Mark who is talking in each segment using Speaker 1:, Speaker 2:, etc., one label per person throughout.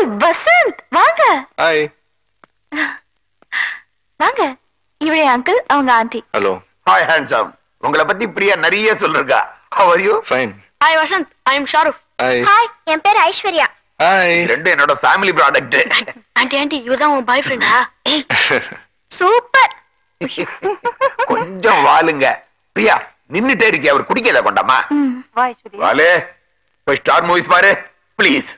Speaker 1: வசந்த் வாங்க.
Speaker 2: ஹாய்.
Speaker 1: வாங்க. இவரே அங்கிள், அவங்க ஆண்டி.
Speaker 2: ஹலோ.
Speaker 3: Hi handsome. உங்களை பத்தி பிரியா நிறைய சொல்லிருக்கா. How are you?
Speaker 2: Fine.
Speaker 4: Hi Vasanth, I am Sharuf.
Speaker 2: Hi.
Speaker 1: Hi, என் பேர் ஐஸ்வர்யா.
Speaker 2: ஹாய்.
Speaker 3: ரெண்டு என்னோட ஃபேமிலி ப்ராடக்ட்.
Speaker 4: ஆண்டி இவர்தான் உன் பாய் ஃப்ரெண்டா?
Speaker 1: சூப்பர்.
Speaker 3: கொஞ்சம் வாளுங்க. பிரியா நின்னுட்டே இருக்கே, அவர் குடிக்கத கொண்டாமா.
Speaker 1: வா ஐஸ்வர்யா.
Speaker 3: வாலே போய் ஸ்டார் மூவிஸ் பாரு ப்ளீஸ்.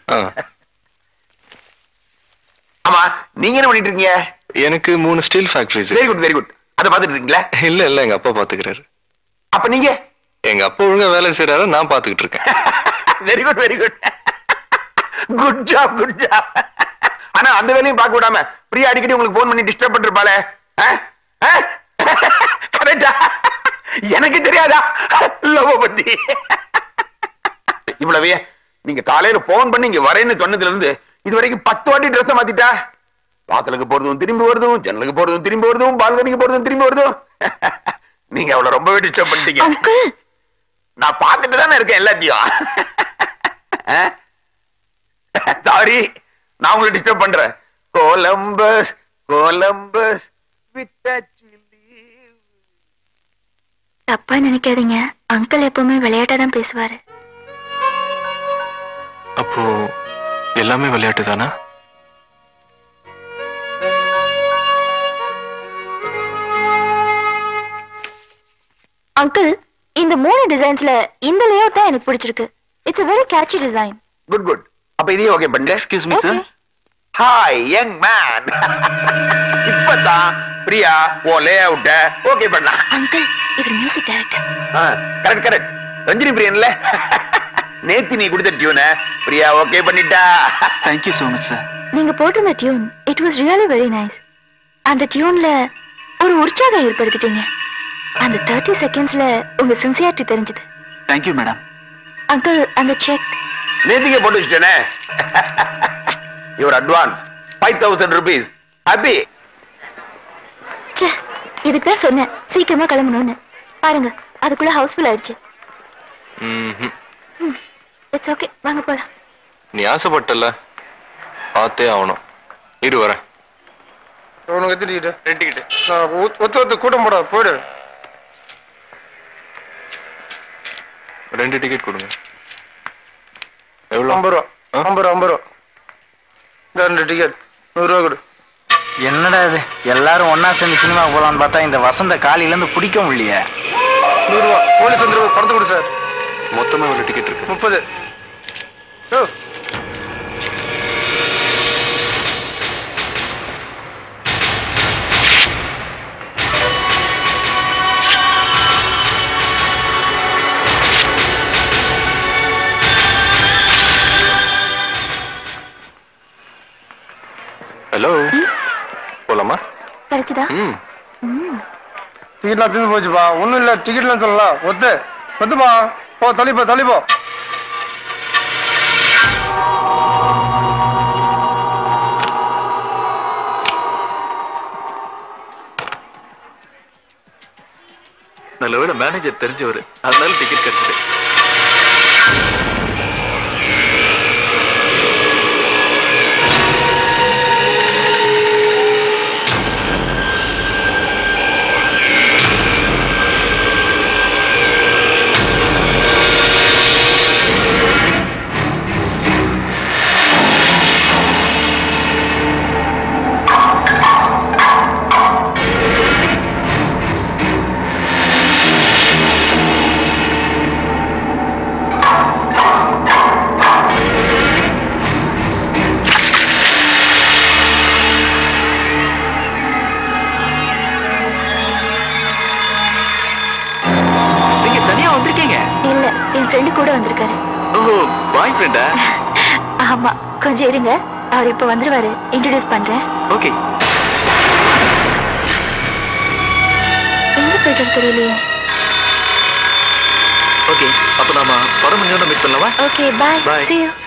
Speaker 3: ஆமா, நீங்க என்ன பண்ணிட்டு இருக்கீங்க?
Speaker 2: எனக்கு 3 steel factories.
Speaker 3: Very good very good. அத பாத்துட்டு இருக்கீங்களா?
Speaker 2: இல்ல எங்க அப்பா பாத்துக்கிறாரு.
Speaker 3: அப்ப நீங்க?
Speaker 2: எங்க அப்பா ஒழுங்கா வேலை செய்யறாரு, நான் பாத்துக்கிட்டு இருக்கேன்.
Speaker 3: Very good very good. Good job good job. ஆனா அந்த வேலையும் பார்க்க விடாம பிரியா அடிக்கடி உங்களுக்கு போன் பண்ணி டிஸ்டர்ப் பண்ணிருப்பாளே. கரெக்டா? எனக்கு தெரியாதா லவ் பத்தி? இவ்வளவே நீங்க காலையில போன் பண்ணி இங்க வரேன்னு சொன்னதுல இருந்து இது வரைக்கும் 10 வாட்டி ட்ரெஸ் மாத்திட்டா. வாசலுக்கு போறதும் திரும்பி வருதும், ஜன்னலுக்கு போறதும் திரும்பி வருதும், பால்கனிக்கு போறதும் திரும்பி வருதும். நீங்க அவளை ரொம்பவே டிஸ்டர்ப் பண்ணிட்டீங்க. நான் பார்த்துட்டு தானே இருக்கேன் எல்லாத்தையும். சாரி, நான் உங்களை டிஸ்டர்ப் பண்றேன். கொலம்பஸ் கொலம்பஸ்
Speaker 1: தப்பா நினைக்காதீங்க, அங்கிள் எப்பவுமே விளையாட்டா தான் பேசுவாரு.
Speaker 2: அப்போ எல்லாமே விளையாட்டு தானா?
Speaker 1: அங்கிள், இந்த 3 டிசைன்ஸ்ல இந்த லேஅவுட் தான் எனக்கு பிடிச்சிருக்கு. It's a very catchy design.
Speaker 3: Good good. அப்ப இதையும் ஓகே பண்ணுங்க.
Speaker 2: Excuse me sir.
Speaker 3: Hi young man. இப்பதான் பிரியா ஓ லேஅவுட் ஓகே பண்ணா.
Speaker 1: அங்கிள், இவர் music director.
Speaker 3: Correct correct. Ranjini பிரியன்ல நேத்தி நீ கொடுத்த டியூனை பிரியா ஓகே பண்ணிட்டா.
Speaker 2: Thank you so much sir.
Speaker 1: நீங்க போட்டிருந்த tune it was really very nice. அந்த டியூன்ல ஒரு உற்சாகம் ஏற்படுத்திட்டீங்க. அந்த 30 செகண்ட்ஸ்ல உங்க சின்சியாரிட்டி தெரிஞ்சது.
Speaker 2: Thank you madam.
Speaker 1: அங்கிள், அந்த செக்
Speaker 3: நேத்திக்கே போட்டு வச்சுட்டேனே. Your advance 5000 rupees. ஹாப்பி?
Speaker 1: இதுக்கு தான் சொன்னேன் சீக்கிரமா கிளம்பணும்னு. பாருங்க, அதுக்குள்ள ஹவுஸ்ஃபுல் ஆயிடுச்சு. இட்ஸ் ஓகே, வாங்க போலாம்.
Speaker 2: நீ ஆசைப்பட்டல, பார்த்தே ஆகணும். இரு வரேன்.
Speaker 5: உனக்கு எத்தனை டிக்கெட்? 2 டிக்கெட். ஒத்து கூட்டம் போட போயிடு.
Speaker 2: 2 டிக்கெட் கொடுங்க. எவ்வளோ?
Speaker 5: 50 ரூபா. 50 ரூபா. 2 டிக்கெட் 100 ரூபா கொடு.
Speaker 6: என்னடா இது, எல்லாரும் ஒன்னா சேர்ந்து சினிமா போலான்னு பார்த்தா இந்த வசந்த காலையில இருந்து பிடிக்க முடியலையே.
Speaker 5: 100 ரூபா. போலீஸ் வந்து பணத்தை கொடு சார்.
Speaker 2: மொத்தமா எவ்வளோ டிக்கெட் இருக்கு?
Speaker 5: 30.
Speaker 2: ஹலோ, போலாமா?
Speaker 1: கிடைச்சதா?
Speaker 5: டிக்கெட்லாம் திரும்பி போச்சுப்பா. ஒன்றும் இல்லை, டிக்கெட்லாம் சொல்லலாம். ஒத்துப்பா. போ, தள்ளிப்போ.
Speaker 2: நல்லவேளை மேனேஜர் தெரிஞ்சவர், அதனால டிக்கெட் கிடைச்சது.
Speaker 1: ஆமா, கொஞ்சம் இருங்க, அவர் இப்ப வந்துருவாரு. இன்ட்ரோடியூஸ் பண்றேன்.
Speaker 2: ஓகே.
Speaker 1: எங்க போயிட்டு தெரியலையே.
Speaker 2: ஓகே, அப்ப நாம படம் முடிஞ்சோட மீட் பண்ணலாமா?
Speaker 1: Okay, bye. See you.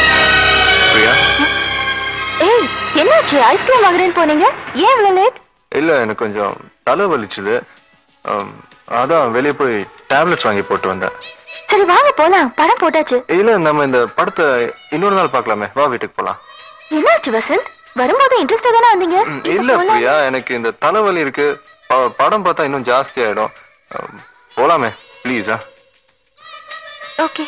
Speaker 2: Priya,
Speaker 1: ஏய், என்னாச்சு? ஐஸ்கிரீம் வாங்குறேன்னு போனீங்க, ஏன் இவ்வளவு லேட்?
Speaker 7: இல்ல எனக்கு கொஞ்சம் தலை வலிச்சுது. அதான் வெளியே போய் டேப்லெட்ஸ் வாங்கி போட்டு வந்தேன்.
Speaker 1: சரி வாங்க போலாம், படம் போட்டாச்சு.
Speaker 7: இல்ல நம்ம இந்த படத்தை இன்னொரு நாள் பார்க்கலாமே, வா வீட்டுக்கு போலாம்.
Speaker 1: என்னாச்சு வசந்த், வரும்போது இன்ட்ரெஸ்டா தானே வந்தீங்க?
Speaker 7: இல்ல பிரியா, எனக்கு இந்த தலைவலி இருக்கு. படம் பார்த்தா இன்னும் ஜாஸ்தி ஆயிடும். போலாமே ப்ளீஸா?
Speaker 1: ஓகே.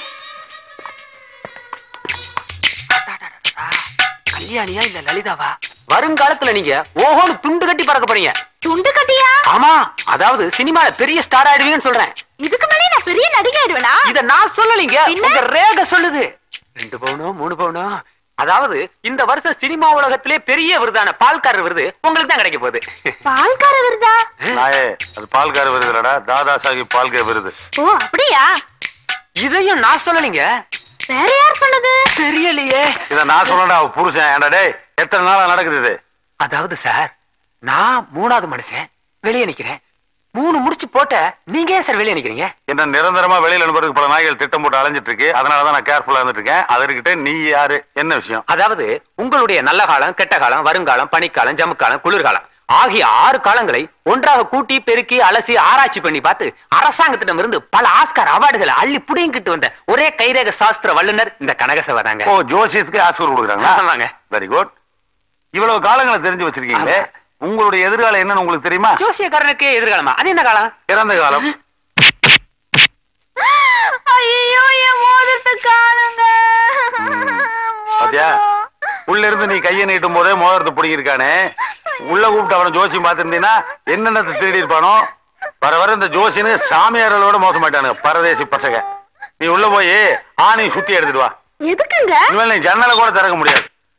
Speaker 8: கல்யாணியா இல்ல லலிதாவா? வருங்காலத்துல நீங்க ஓஹோன்னு துண்டு கட்டி பறக்க போறீங்க.
Speaker 1: துண்டு கட்டியா?
Speaker 8: ஆமா, அதாவது சினிமால பெரிய ஸ்டார் ஆயிடுவீங்கன்னு சொல்றேன்.
Speaker 1: இதுக்கு மேலே நான் பெரிய நடிகை ஆயிடுவேனா?
Speaker 8: இத நான் சொல்லலீங்க, உங்க ரேக சொல்லுது. 2 பவுனோ 3 பவுனோ. அதாவது இந்த வருஷம் சினிமா உலகத்திலே பெரிய விருதான பால்காரர் விருது உங்களுக்கு தான் கிடைக்க போகுது.
Speaker 1: பால்கார விருதா?
Speaker 3: அது பால்கார விருது இல்லடா, தாதா சாஹிப் பால்கே விருது.
Speaker 1: ஓ அப்படியா?
Speaker 8: இதையும் நான் சொல்லலீங்க.
Speaker 1: வேற யார் சொன்னது?
Speaker 8: தெரியலையே.
Speaker 3: இத நான் சொல்லடா, புருஷன். ஏன்டா டேய், எத்தனை நாளா நடக்குது இது?
Speaker 8: அதாவது சார், நான் 3வது மனுஷன் வெளியே நிக்கிறேன். 3 முடிச்சு போட்ட நீங்க ஏன் சார் வெளியே நிக்கிறீங்க?
Speaker 3: என்ன நிரந்தரமா வெளியில அனுப்புறதுக்கு பல நாய்கள் திட்டம் போட்டு அலைஞ்சிட்டு இருக்கு. அதனாலதான் நான் கேர்ஃபுல்லா இருந்துட்டு இருக்கேன். அதற்கிட்ட நீ யாரு, என்ன விஷயம்?
Speaker 8: அதாவது உங்களுடைய நல்ல காலம், கெட்ட காலம், வருங்காலம், பனிக்காலம், ஜமுக்காலம், குளிர்காலம் ஆகிய 6 காலங்களை ஒன்றாக கூட்டி பெருக்கி அலசி ஆராய்ச்சி பண்ணி பார்த்து அரசாங்கத்திடம் இருந்து பல ஆஸ்கார் அவார்டுகளை அள்ளி புடிங்கிட்டு வந்த ஒரே கைரேக சாஸ்திர வல்லுநர் இந்த கனகசவதாங்க.
Speaker 3: ஓ, ஜோசியத்துக்கு ஆஸ்கர் கொடுக்குறாங்களா?
Speaker 8: ஆமாங்க.
Speaker 3: Very good. இவ்வளவு காலங்களை தெரிஞ்சு வச்சிருக்கீங்களே, உங்களுடைய எதிர்காலம் என்னன்னு உங்களுக்கு தெரியுமா?
Speaker 8: ஜோசியக்காரனுக்கு எதிர்காலமா? அது என்ன காலம்?
Speaker 3: இறந்த காலம்.
Speaker 1: ஐயோ, என் மோதிரத்தை காணுங்க.
Speaker 3: பாத்தியா, உள்ள இருந்து நீ கையை நீட்டும் போதே மோதிரத்தை பிடிக்கிருக்கானே. உள்ள கூப்பிட்டு அவனை ஜோசியம் பார்த்திருந்தீங்கன்னா என்னென்னத்தை திருடி இருப்பானோ. வர வர இந்த ஜோசியனு சாமியாரோட மோச மாட்டானுங்க, பரதேசி பசங்க. நீ உள்ள போய் ஆணி சுத்தி எடுத்துட்டு வா.
Speaker 1: எதுக்குங்க?
Speaker 3: இனிமேல் நீ ஜன்னலை கூட திறக்க முடியாது.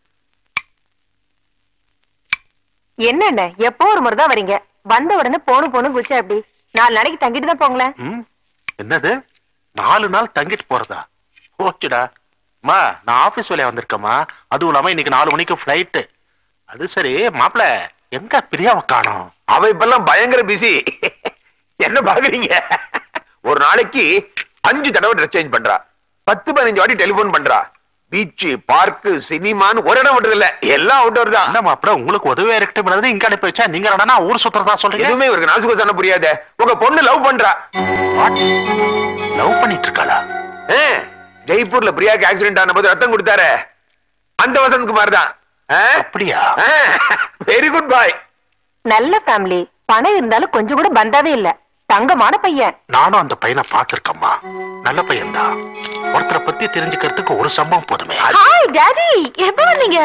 Speaker 9: என்ன எப்போ ஒரு முறை தான் வரீங்க, வந்த உடனே போணும் குச்சா எப்படி? 4 நாளைக்கு தங்கிட்டு தான் போங்களேன்.
Speaker 10: என்னது 4 நாள் தங்கிட்டு போறதா? ஓகேடா மா, நான் ஆபீஸ் வேலையா வந்திருக்கேம்மா. அதுவும் இல்லாம இன்னைக்கு 4 மணிக்கு பிளைட். அது சரி மாப்பிள்ள, எங்க பிரியாவை காணோம்?
Speaker 3: அவ இப்பெல்லாம் பயங்கர பிஸி. என்ன பாக்குறீங்க? ஒரு நாளைக்கு 5 தடவை ட்ரெஸ் சேஞ்ச் பண்றா, 10-15 வாட்டி டெலிபோன் பண்றா. பீச், பார்க், சினிமான்னு ஒரு இடம் விட்டு இல்ல, எல்லாம் அவுட்டோர் தான்.
Speaker 10: என்ன மாப்பிள்ள, உங்களுக்கு உதவியா இருக்கட்டும் இங்க அனுப்பி வச்சா நீங்க என்னடா ஊர் சுத்துறதா சொல்றீங்க?
Speaker 3: எதுவுமே இவருக்கு நாசுக்கு சொன்ன புரியாத. உங்க பொண்ணு லவ் பண்றா.
Speaker 10: லவ் பண்ணிட்டு இருக்காளா?
Speaker 3: ஜெய்ப்பூர்ல பிரியாக்கு ஆக்சிடென்ட் ஆன போது ரத்தம் கொடுத்தாரு, அந்த வசந்த் குமார் தான்.
Speaker 10: அப்படியா?
Speaker 3: Very good boy.
Speaker 9: நல்ல ஃபேமிலி, பணம் இருந்தாலும் கொஞ்சம் கூட பந்தாவே இல்ல, தங்கமான பையன்.
Speaker 10: நானும் அந்த பையனை பார்த்திருக்கேம்மா, நல்ல பையன் தான். ஒருத்தரை பத்தி தெரிஞ்சுக்கிறதுக்கு ஒரு சம்பவம் போதுமே.
Speaker 1: ஹாய் டாடி, எப்போ வந்தீங்க?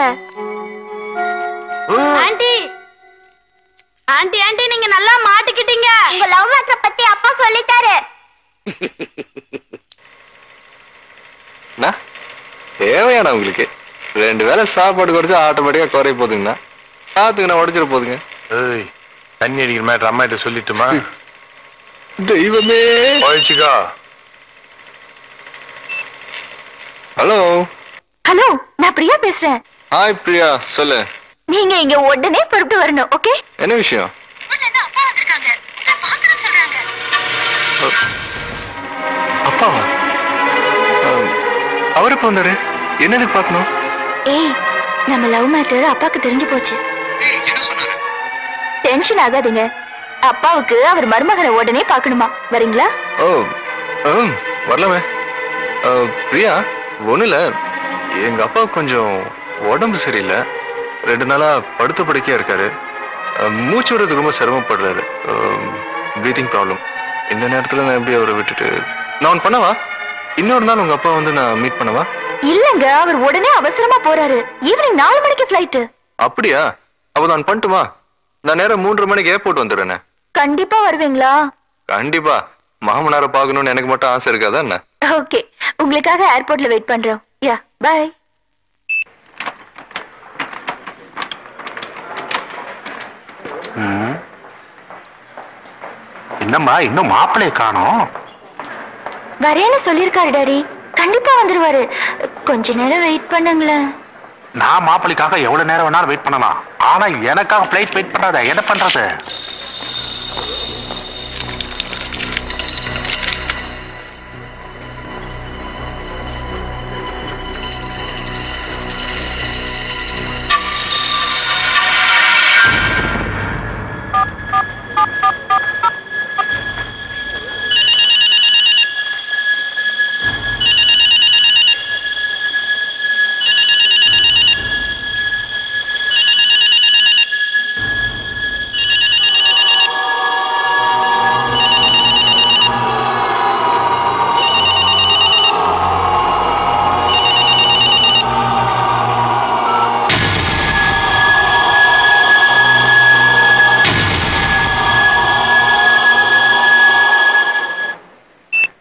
Speaker 4: ஆண்டி ஆண்டி ஆண்டி, நீங்க நல்லா மாட்டிக்கிட்டீங்க.
Speaker 1: உங்க லவ் மேட்டர் பத்தி அப்பா சொல்லிட்டாரு.
Speaker 7: தேவையான உங்களுக்கு 2 வேளை சாப்பாடு குறைச்சா ஆட்டோமேட்டிக்கா குறைய போதுங்கண்ணா. பாத்துங்கண்ணா, உடச்சிட போதுங்க.
Speaker 10: தண்ணி அடிக்கிற மாதிரி அம்மா கிட்ட சொல்லிட்டுமா?
Speaker 7: தெய்வமே
Speaker 10: போயிடுச்சுக்கா.
Speaker 7: ஹலோ
Speaker 1: ஹலோ, நான் பிரியா பேசுறேன்.
Speaker 7: ஹாய் பிரியா, சொல்லு.
Speaker 1: நீங்க இங்க உடனே புறப்பட்டு வரணும், ஓகே?
Speaker 7: என்ன விஷயம்? அப்பாவா? அவர் எப்ப வந்தாரு? என்னதுக்கு பார்க்கணும்?
Speaker 1: ஏய், நம்ம லவ் மேட்டர் அப்பாக்கு தெரிஞ்சு போச்சு. டென்ஷன் ஆகாதீங்க, அப்பாவுக்கு அவர் மருமகனை உடனே பார்க்கணுமா, வரீங்களா?
Speaker 7: ஓ வரலாமே. பிரியா, ஒண்ணு இல்ல, எங்க அப்பா கொஞ்சம் உடம்பு சரியில்லை. 2 நாளா படுத்த படுக்கையா இருக்காரு. மூச்சு விடுறது ரொம்ப சிரமப்படுறாரு. Breathing problem. இந்த நேரத்துல நான் எப்படி அவரை விட்டுட்டு நான் ஒன்று பண்ணவா? இன்னொரு நாள் உங்க அப்பா வந்து நான் மீட் பண்ணவா?
Speaker 1: இல்லங்க, அவர் உடனே அவசரமா போறாரு. ஈவினிங் 4 மணிக்கு ஃபிளைட்.
Speaker 7: அப்படியா? அப்ப நான் பண்ணட்டுமா? நான் நேரம் 3:30 மணிக்கு ஏர்போர்ட் வந்துடுறேன்.
Speaker 1: கண்டிப்பா வருவீங்களா?
Speaker 7: கண்டிப்பா. மாமனாரை பார்க்கணும்னு எனக்கு மட்டும் ஆசை இருக்காதா என்ன?
Speaker 1: ஓகே, உங்களுக்காக ஏர்போர்ட்ல வெயிட் பண்றோம். Yeah, bye.
Speaker 10: என்னம்மா இன்னும் மாப்பிள்ளைய காணோம்?
Speaker 1: வரேன்னு சொல்லிருக்காரு டாடி, கண்டிப்பா வந்துருவாரு. கொஞ்ச நேரம் வெயிட் பண்ணுங்களேன்.
Speaker 10: நான் மாப்பிள்ளைக்காக எவ்வளவு நேரம் வேணாலும் வெயிட் பண்ணலாம், ஆனா எனக்காக பிளைட் வெயிட் பண்ணாத. என்ன பண்றது?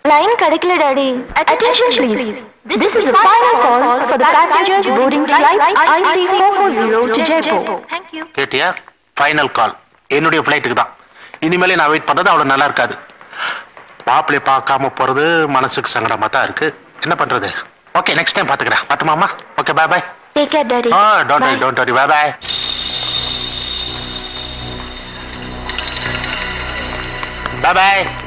Speaker 1: லைன் கிடைக்கல daddy. Attention please. This is the final call for the passengers boarding flight IC440 to Jaipur. Thank you.
Speaker 10: கேட்டியா? Final call. என்னுடைய ஃப்ளைட்டுக்கு தான். இனிமேலே நான் வெயிட் பண்றது அவ்வளவு நல்லா இருக்காது. மாப்பிள்ளை பார்க்காம போறது மனசுக்கு சங்கடமா தான் இருக்கு. என்ன பண்றது? ஓகே, நெக்ஸ்ட் டைம் பாத்துக்கிறேன். பாத்துமாமா? Okay, bye bye.
Speaker 1: Take care daddy.
Speaker 10: Don't worry. Bye bye. Bye bye.